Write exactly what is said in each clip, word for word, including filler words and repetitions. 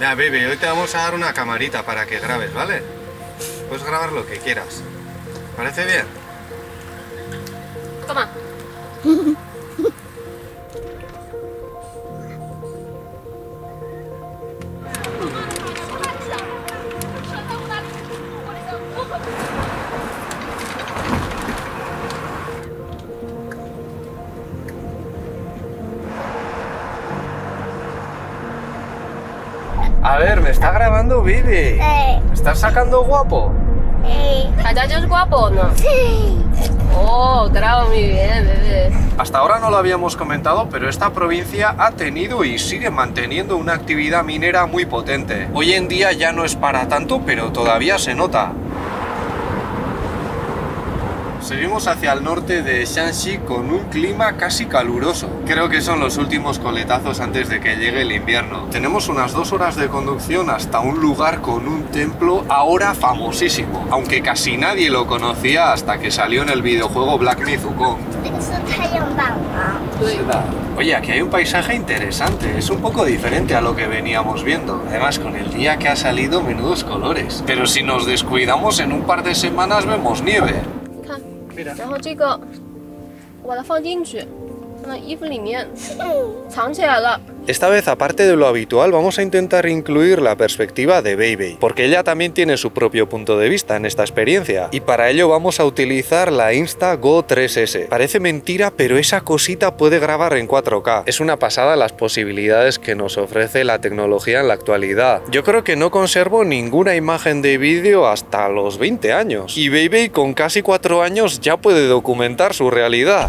Ya, baby, hoy te vamos a dar una camarita para que grabes, ¿vale? Puedes grabar lo que quieras. ¿Parece bien? Toma. A ver, me está grabando Vivi. Sí. ¿Me estás sacando guapo? Sí. ¿Cachacho es guapo o no? Sí. Oh, graba muy bien, bebé. Hasta ahora no lo habíamos comentado, pero esta provincia ha tenido y sigue manteniendo una actividad minera muy potente. Hoy en día ya no es para tanto, pero todavía se nota. Seguimos hacia el norte de Shanxi con un clima casi caluroso. Creo que son los últimos coletazos antes de que llegue el invierno. Tenemos unas dos horas de conducción hasta un lugar con un templo ahora famosísimo, aunque casi nadie lo conocía hasta que salió en el videojuego Black Myth Wukong. Oye, aquí hay un paisaje interesante, es un poco diferente a lo que veníamos viendo. Además, con el día que ha salido, menudos colores. Pero si nos descuidamos, en un par de semanas vemos nieve. 看， Mira. 然后这个我把它放进去，放到衣服里面，藏起来了。 Esta vez, aparte de lo habitual, vamos a intentar incluir la perspectiva de Beibei, porque ella también tiene su propio punto de vista en esta experiencia, y para ello vamos a utilizar la Insta-Go tres ese. Parece mentira, pero esa cosita puede grabar en cuatro K. Es una pasada las posibilidades que nos ofrece la tecnología en la actualidad. Yo creo que no conservo ninguna imagen de vídeo hasta los veinte años, y Beibei con casi cuatro años ya puede documentar su realidad.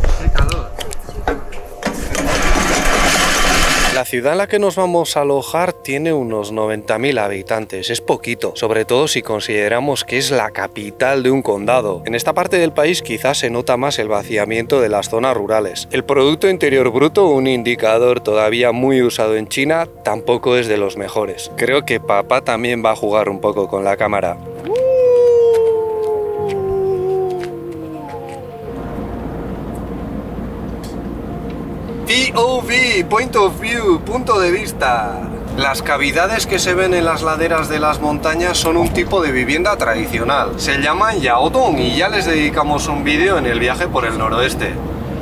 La ciudad en la que nos vamos a alojar tiene unos noventa mil habitantes, es poquito, sobre todo si consideramos que es la capital de un condado. En esta parte del país quizás se nota más el vaciamiento de las zonas rurales. El Producto Interior Bruto, un indicador todavía muy usado en China, tampoco es de los mejores. Creo que papá también va a jugar un poco con la cámara. P O V, Point of View, punto de vista. Las cavidades que se ven en las laderas de las montañas son un tipo de vivienda tradicional. Se llaman yaodong y ya les dedicamos un vídeo en el viaje por el noroeste.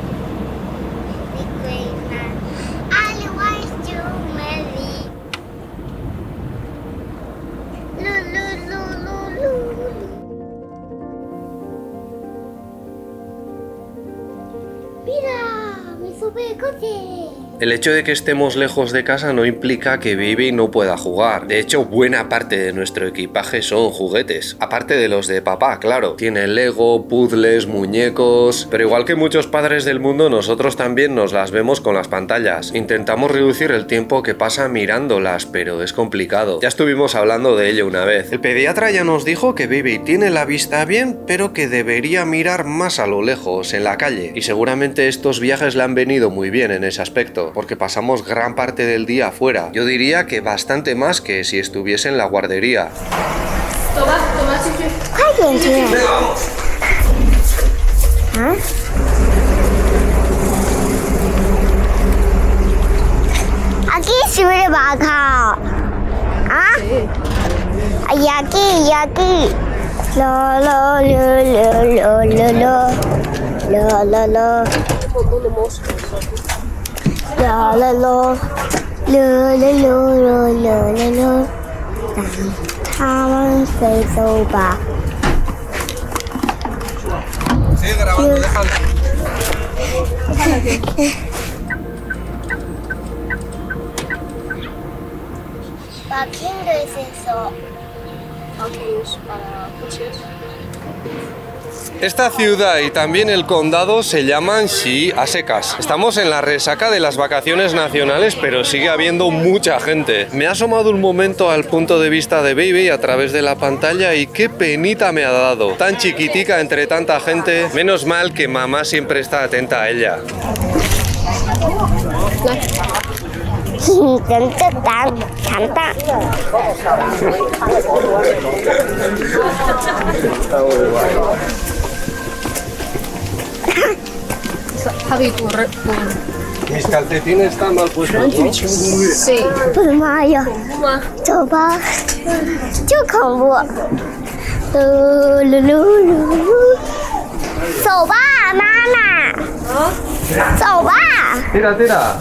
El hecho de que estemos lejos de casa no implica que Beibei no pueda jugar. De hecho, buena parte de nuestro equipaje son juguetes. Aparte de los de papá, claro. Tiene Lego, puzzles, muñecos... Pero igual que muchos padres del mundo, nosotros también nos las vemos con las pantallas. Intentamos reducir el tiempo que pasa mirándolas, pero es complicado. Ya estuvimos hablando de ello una vez. El pediatra ya nos dijo que Beibei tiene la vista bien, pero que debería mirar más a lo lejos, en la calle. Y seguramente estos viajes le han venido muy bien en ese aspecto, porque pasamos gran parte del día afuera. Yo diría que bastante más que si estuviese en la guardería. Toma, toma, sí, sí. ¡Venga, vamos! ¿Ah? Aquí se ve vaca. ¿Ah? Sí. Y aquí, y aquí. Lo, lo, lo, lo, lo, lo, lo. Lo, lo, lo. Un montón de moscas. La la la, la la la la la la， 让它们飞走吧。 Sigue grabando, déjalo. Parking es eso. Parking es para coches. Esta ciudad y también el condado se llaman Xi a secas. Estamos en la resaca de las vacaciones nacionales, pero sigue habiendo mucha gente. Me ha asomado un momento al punto de vista de Beibei a través de la pantalla y qué penita me ha dado. Tan chiquitica entre tanta gente. Menos mal que mamá siempre está atenta a ella. Javi, tu, re, tu Mis calcetines están mal puestos, ¿no? Sí. 我的妈呀！ 恐怖吗？ 走吧，就恐怖。噜噜噜噜噜，走吧，妈妈。走吧。 Tira, tira.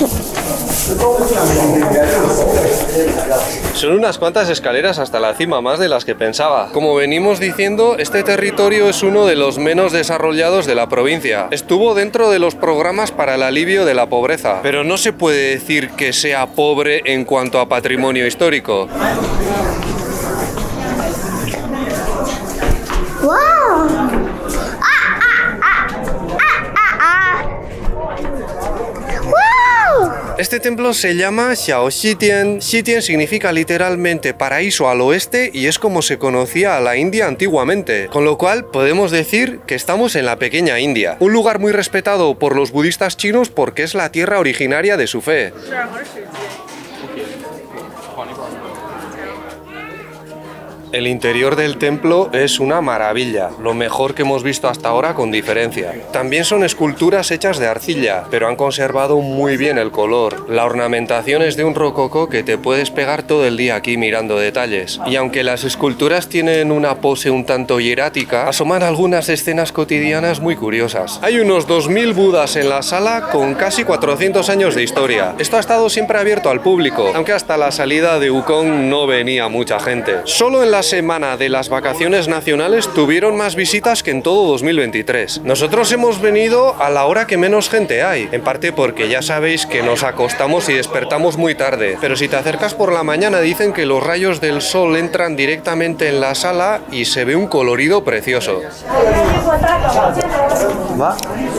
Son unas cuantas escaleras hasta la cima, más de las que pensaba. Como venimos diciendo, este territorio es uno de los menos desarrollados de la provincia. Estuvo dentro de los programas para el alivio de la pobreza, pero no se puede decir que sea pobre en cuanto a patrimonio histórico. ¡Wow! Este templo se llama Xiao Xitian. Xitian significa literalmente paraíso al oeste y es como se conocía a la India antiguamente, con lo cual podemos decir que estamos en la pequeña India, un lugar muy respetado por los budistas chinos porque es la tierra originaria de su fe. El interior del templo es una maravilla, lo mejor que hemos visto hasta ahora con diferencia. También son esculturas hechas de arcilla, pero han conservado muy bien el color. La ornamentación es de un rococó que te puedes pegar todo el día aquí mirando detalles. Y aunque las esculturas tienen una pose un tanto hierática, asoman algunas escenas cotidianas muy curiosas. Hay unos dos mil budas en la sala con casi cuatrocientos años de historia. Esto ha estado siempre abierto al público, aunque hasta la salida de Wukong no venía mucha gente. Solo en la semana de las vacaciones nacionales tuvieron más visitas que en todo dos mil veintitrés. Nosotros hemos venido a la hora que menos gente hay, en parte porque ya sabéis que nos acostamos y despertamos muy tarde, pero si te acercas por la mañana dicen que los rayos del sol entran directamente en la sala y se ve un colorido precioso. ¿Va?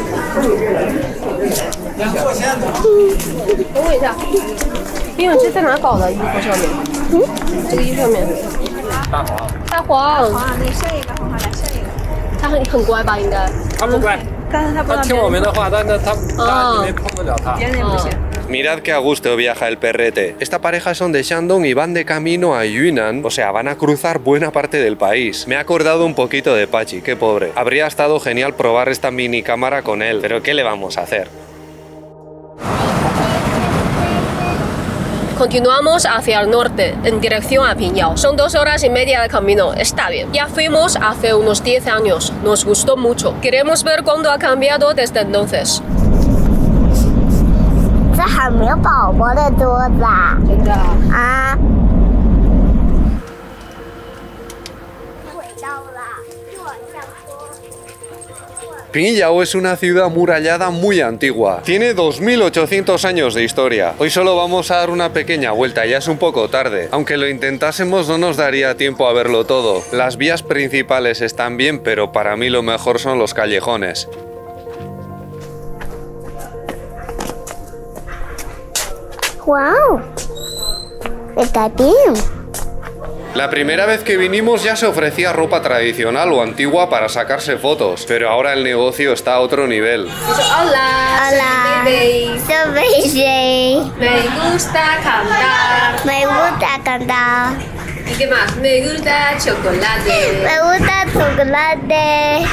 等我一下，冰永这在哪搞的衣服上面？嗯，这个衣服上面。大黄。大黄。黄，你剩一个，黄黄来剩一个。他很很乖吧？应该。 他不乖，但是他不听我们的话，但是他他你们碰不了他。别人也不行。 Mirad qué a gusto viaja el perrete. Esta pareja son de Shandong y van de camino a Yunnan, o sea, van a cruzar buena parte del país. Me ha acordado un poquito de Pachi, qué pobre. Habría estado genial probar esta mini cámara con él, pero ¿qué le vamos a hacer? Continuamos hacia el norte, en dirección a Pinhao. Son dos horas y media de camino, está bien. Ya fuimos hace unos diez años, nos gustó mucho. Queremos ver cuándo ha cambiado desde entonces. 这还没有宝宝的桌子啊！ 真的啊？ 啊！回到了，就往上坡。 Pinhao es una ciudad amurallada muy antigua. Tiene dos mil ochocientos años de historia. Hoy solo vamos a dar una pequeña vuelta, ya es un poco tarde. Aunque lo intentásemos no nos daría tiempo a verlo todo. Las vías principales están bien, pero para mí lo mejor son los callejones. ¡Wow! Está bien. La primera vez que vinimos ya se ofrecía ropa tradicional o antigua para sacarse fotos, pero ahora el negocio está a otro nivel. Hola, Hola, baby. soy Baby. Me gusta cantar. Me gusta cantar. ¿Y qué más? Me gusta chocolate. Me gusta chocolate.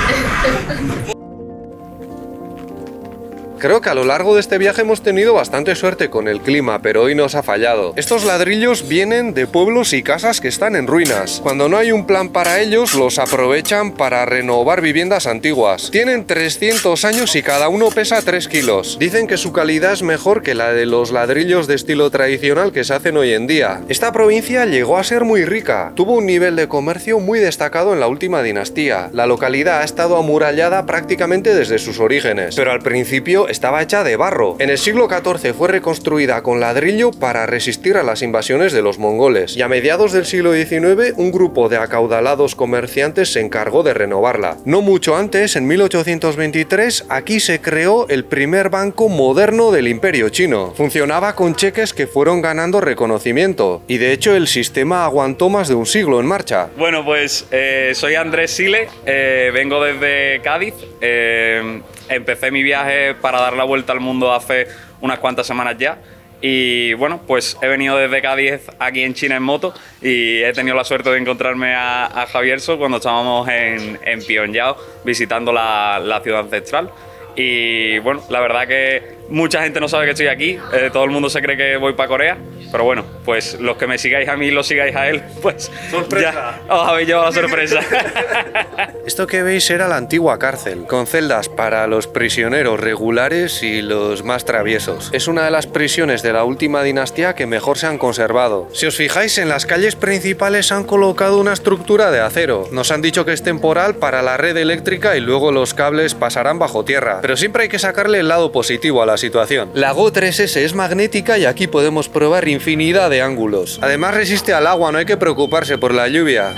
Creo que a lo largo de este viaje hemos tenido bastante suerte con el clima, pero hoy nos ha fallado. Estos ladrillos vienen de pueblos y casas que están en ruinas. Cuando no hay un plan para ellos, los aprovechan para renovar viviendas antiguas. Tienen trescientos años y cada uno pesa tres kilos. Dicen que su calidad es mejor que la de los ladrillos de estilo tradicional que se hacen hoy en día. Esta provincia llegó a ser muy rica. Tuvo un nivel de comercio muy destacado en la última dinastía. La localidad ha estado amurallada prácticamente desde sus orígenes, pero al principio estaba hecha de barro. En el siglo catorce fue reconstruida con ladrillo para resistir a las invasiones de los mongoles, y a mediados del siglo diecinueve un grupo de acaudalados comerciantes se encargó de renovarla. No mucho antes, en mil ochocientos veintitrés, aquí se creó el primer banco moderno del Imperio Chino. Funcionaba con cheques que fueron ganando reconocimiento, y de hecho el sistema aguantó más de un siglo en marcha. Bueno, pues eh, soy Andrés Sile, eh, vengo desde Cádiz. Eh, Empecé mi viaje para dar la vuelta al mundo hace unas cuantas semanas ya y bueno, pues he venido desde Cádiz aquí en China en moto y he tenido la suerte de encontrarme a, a Javier So cuando estábamos en, en Pyongyang visitando la, la ciudad ancestral y bueno, la verdad que mucha gente no sabe que estoy aquí, eh, todo el mundo se cree que voy para Corea, pero bueno, pues los que me sigáis a mí y los sigáis a él, pues ¡sorpresa! Ya os habéis llevado la sorpresa. Esto que veis era la antigua cárcel, con celdas para los prisioneros regulares y los más traviesos. Es una de las prisiones de la última dinastía que mejor se han conservado. Si os fijáis, en las calles principales han colocado una estructura de acero. Nos han dicho que es temporal para la red eléctrica y luego los cables pasarán bajo tierra. Pero siempre hay que sacarle el lado positivo a la situación. La Go tres ese es magnética y aquí podemos probar infinidad de ángulos. Además resiste al agua, no hay que preocuparse por la lluvia.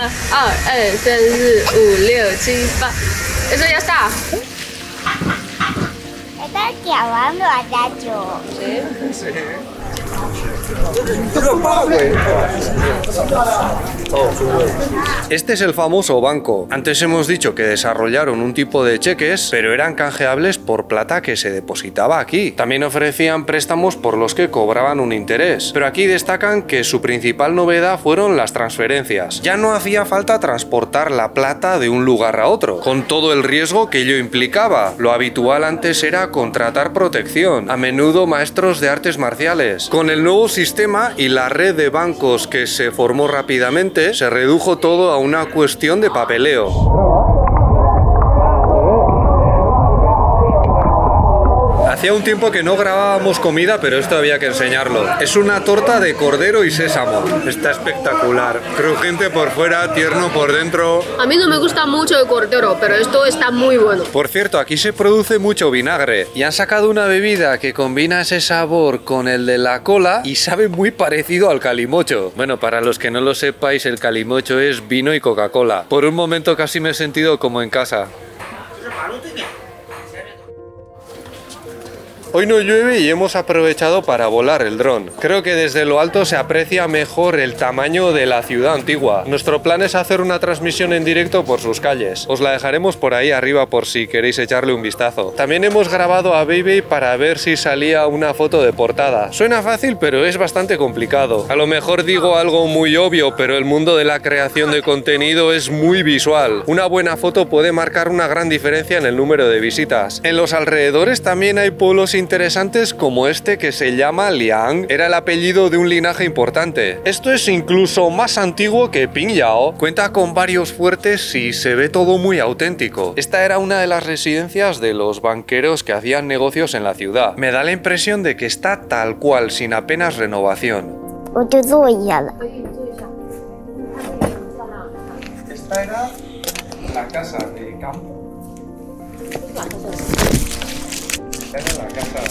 Eso ya está. Estás grabando a Tacho. Este es el famoso banco. Antes hemos dicho que desarrollaron un tipo de cheques, pero eran canjeables por plata que se depositaba aquí. También ofrecían préstamos por los que cobraban un interés. Pero aquí destacan que su principal novedad fueron las transferencias. Ya no hacía falta transportar la plata de un lugar a otro, con todo el riesgo que ello implicaba. Lo habitual antes era contratar protección, a menudo maestros de artes marciales. Con el nuevo sistema y la red de bancos que se formó rápidamente, se redujo todo a una cuestión de papeleo. Hacía un tiempo que no grabábamos comida, pero esto había que enseñarlo. Es una torta de cordero y sésamo. Está espectacular. Crujiente por fuera, tierno por dentro. A mí no me gusta mucho el cordero, pero esto está muy bueno. Por cierto, aquí se produce mucho vinagre y han sacado una bebida que combina ese sabor con el de la cola y sabe muy parecido al calimocho. Bueno, para los que no lo sepáis, el calimocho es vino y Coca-Cola. Por un momento casi me he sentido como en casa. Hoy no llueve y hemos aprovechado para volar el dron. Creo que desde lo alto se aprecia mejor el tamaño de la ciudad antigua. Nuestro plan es hacer una transmisión en directo por sus calles. Os la dejaremos por ahí arriba por si queréis echarle un vistazo. También hemos grabado a Baby para ver si salía una foto de portada. Suena fácil, pero es bastante complicado. A lo mejor digo algo muy obvio, pero el mundo de la creación de contenido es muy visual. Una buena foto puede marcar una gran diferencia en el número de visitas. En los alrededores también hay pueblos interesantes como este que se llama Liang. Era el apellido de un linaje importante. Esto es incluso más antiguo que Pingyao. Cuenta con varios fuertes y se ve todo muy auténtico. Esta era una de las residencias de los banqueros que hacían negocios en la ciudad. Me da la impresión de que está tal cual, sin apenas renovación. Esta era la casa de campo. Esta era la casa.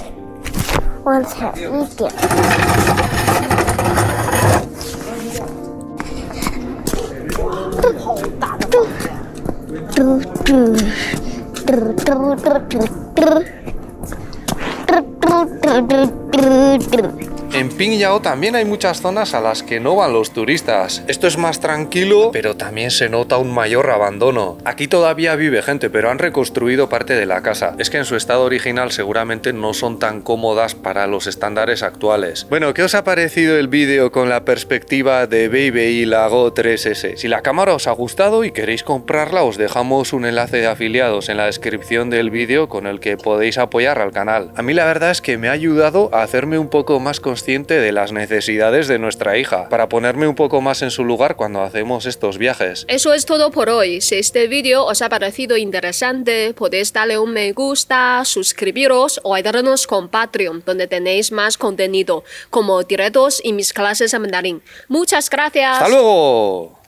En Pingyao también hay muchas zonas a las que no van los turistas. Esto es más tranquilo, pero también se nota un mayor abandono. Aquí todavía vive gente, pero han reconstruido parte de la casa. Es que en su estado original seguramente no son tan cómodas para los estándares actuales. Bueno, ¿qué os ha parecido el vídeo con la perspectiva de Baby y la Go tres ese? Si la cámara os ha gustado y queréis comprarla, os dejamos un enlace de afiliados en la descripción del vídeo con el que podéis apoyar al canal. A mí la verdad es que me ha ayudado a hacerme un poco más consciente de las necesidades de nuestra hija, para ponerme un poco más en su lugar cuando hacemos estos viajes. Eso es todo por hoy. Si este vídeo os ha parecido interesante, podéis darle un me gusta, suscribiros o ayudarnos con Patreon, donde tenéis más contenido, como directos y mis clases de mandarín. Muchas gracias. ¡Hasta luego!